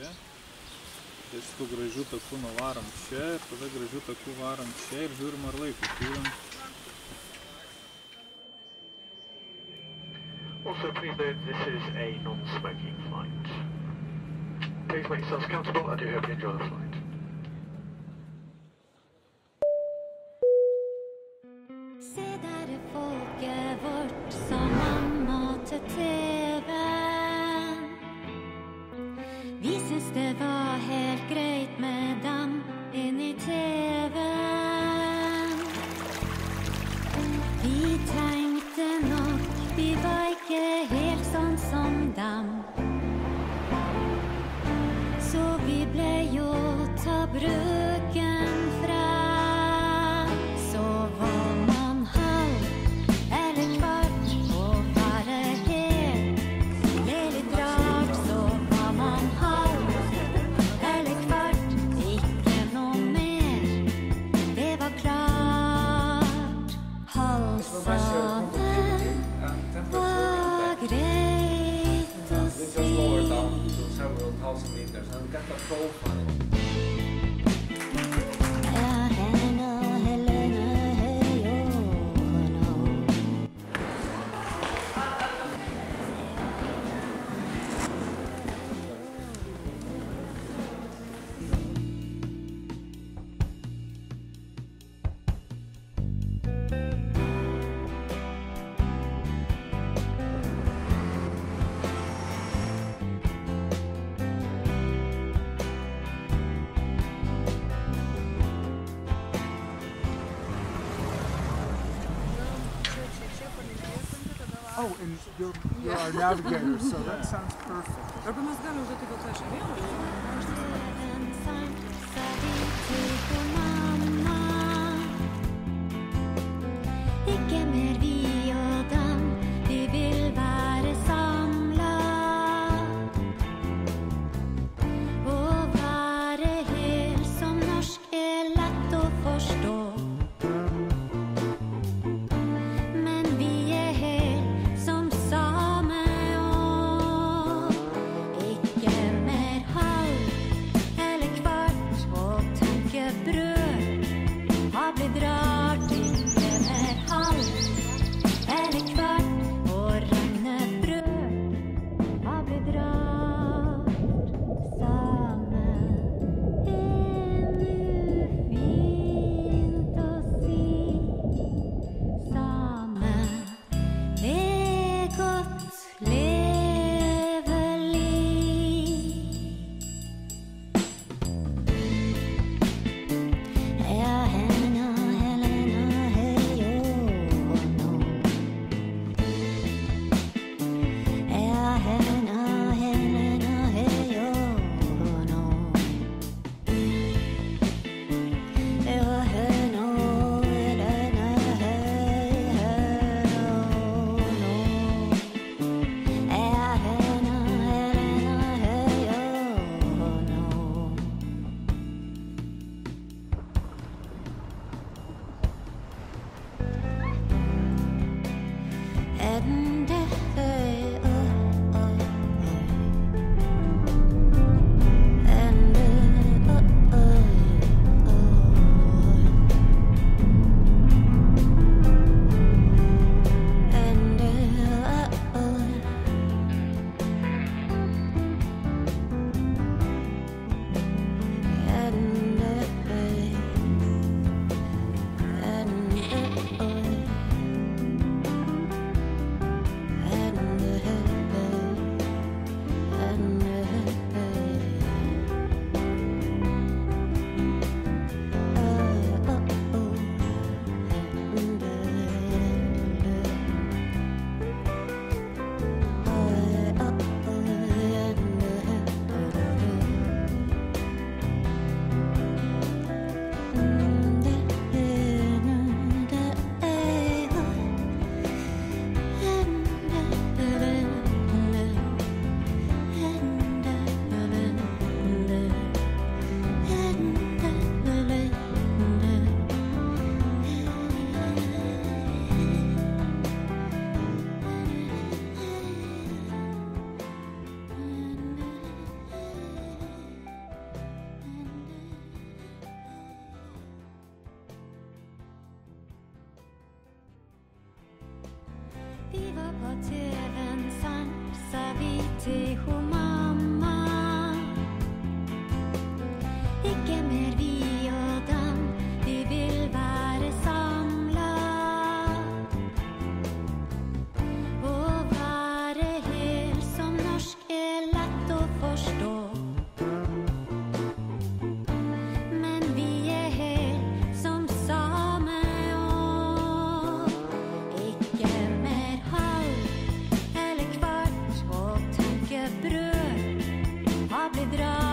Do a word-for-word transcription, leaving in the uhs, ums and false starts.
čia. Tai šitų gražių takų nuvarom čia ir tada gražių takų varom čia ir žiūrim ar laiko turim. Also, please note this is a non-smoking flight. Please make yourselves comfortable. I do hope you enjoy the flight. Se der er folket vårt som mamma til TV-en. Vi syns det var helt greit med dem inn i TV-en. Vi tenkte nok vi var ikke helt sånn som dem. Så vi ble jo ta bruken fra. Så var man halv eller kvart og være helt. Det er litt rart, så var man halv eller kvart. Ikke noe mer, det var klart. Halvsane var greit å si. Ja, henne, Helene, hei, oh, no. Oh, and you're, you're our navigator, so that sounds perfect. Arba mes galim do tego też, wiem? Ikke mer vi og dem, vi vil være samlet. Å være helt som norsk er lett å forstå. Men vi er helt som same og ikke mer halv eller kvart og på tvn sansa vi til ho mamma. Ikke mer vi og dem, vi vil være samla. Å være hel som norsk er lett å forstå. Men vi er hel som same og ikke mer halv eller kvart og tenke brød har blitt dra.